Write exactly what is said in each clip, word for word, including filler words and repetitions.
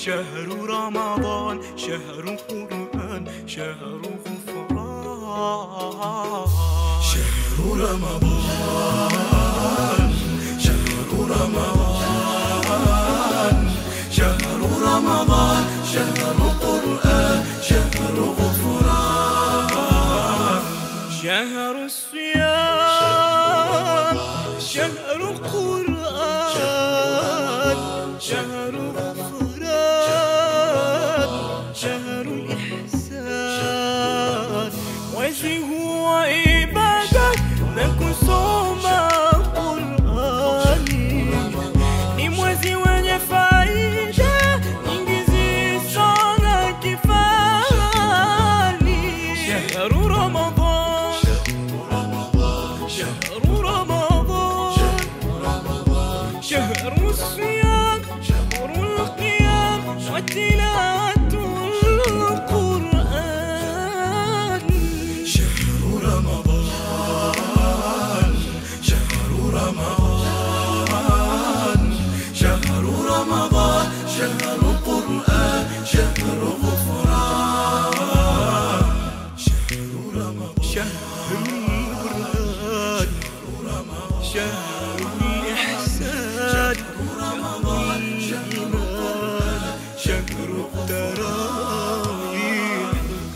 شهر رمضان شهر قرآن شهر غفران. شهر رمضان شهر رمضان شهر رمضان شهر قرآن شهر غفران. شهر الصيام شهر قرآن شهر غفران شهر الإحسان. mwezi huu wa ibada na kusoma Qur'ani ni mwezi wenye faida nyingi zisona kifani. Shahru Ramadan shahru Ramadan shahru siyam shahru al-qiyam wa tilawatul Qur'an. Shahru Ramadan shahru Ramadan shahru Ramadan shahru Qur'an shahru غفران. شهر رمضان شهر القرآن شهر الإحسان شهر الإيمان شهر التراويح.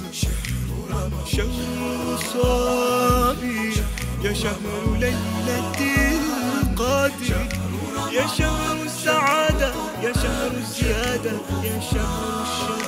شهر الصابر يا شهر ليلة القدر يا شهر السعادة يا شهر الزيادة يا شهر الشهر